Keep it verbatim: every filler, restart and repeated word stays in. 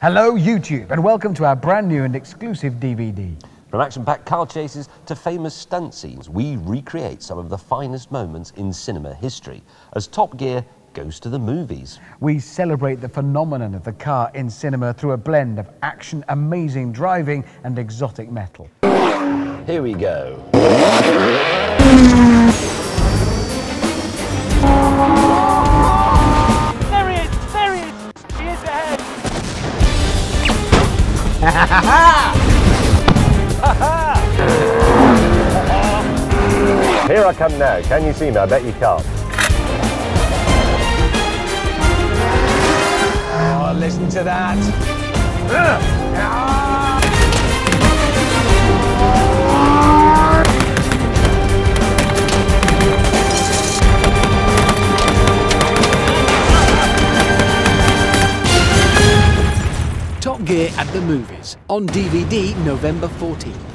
Hello YouTube, and welcome to our brand new and exclusive D V D. From action-packed car chases to famous stunt scenes, we recreate some of the finest moments in cinema history as Top Gear goes to the movies. We celebrate the phenomenon of the car in cinema through a blend of action, amazing driving and exotic metal. Here we go. There he is! There he is! He is ahead! Here I come now. Can you see me? I bet you can't. Oh, listen to that. Top Gear at the movies, on D V D November fourteenth.